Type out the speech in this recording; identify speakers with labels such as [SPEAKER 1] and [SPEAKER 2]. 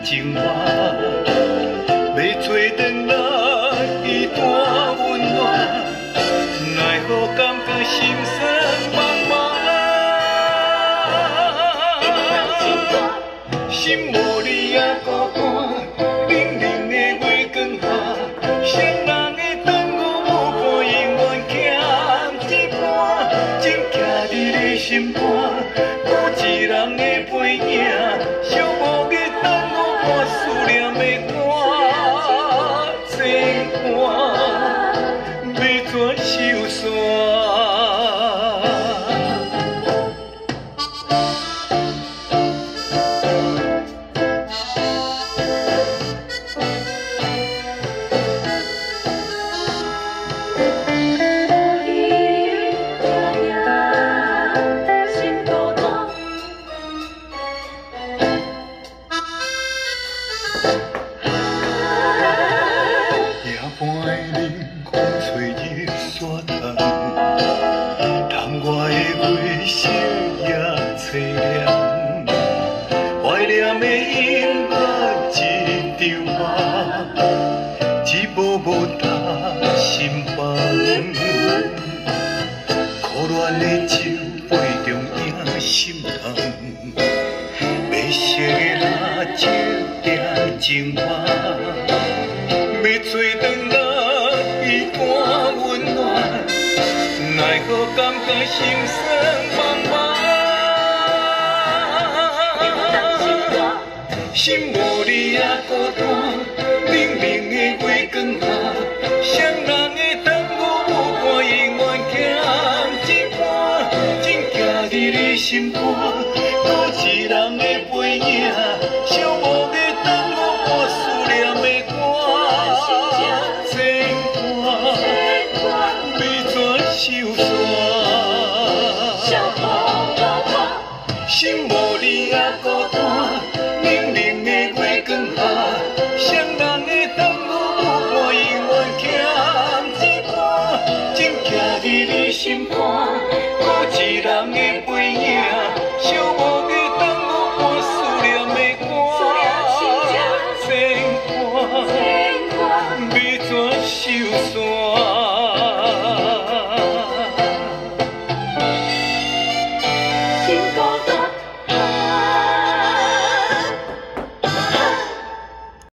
[SPEAKER 1] 情话，要做转来一段温暖，奈何感觉心酸茫茫。心无你也孤单，冷冷的月光下，谁人的等我无伴，永远欠一半，情徛伫你心肝，孤一人的背影，寂寞的等我把思念的歌情歌，要怎收线？夜半的冷风吹入山洞，窗外的月色也凄凉，怀念的音乐一张梦，一幕幕踏心房。苦恋的酒杯中影心痛，白色的蜡烛点情话。要做转来一段温暖，奈何感觉心酸茫茫。心无你也孤单，冷冷的月光下，谁人的等我无伴，永远欠一半，情徛伫你心肝，孤一人的背影，寂寞的等我把思念的歌。心无你也孤单，冷冷的月光下，谁人的等我无伴，永远欠一半，情徛伫你心肝，孤一人的背影，寂寞的等我把思念的歌情歌，要怎收线？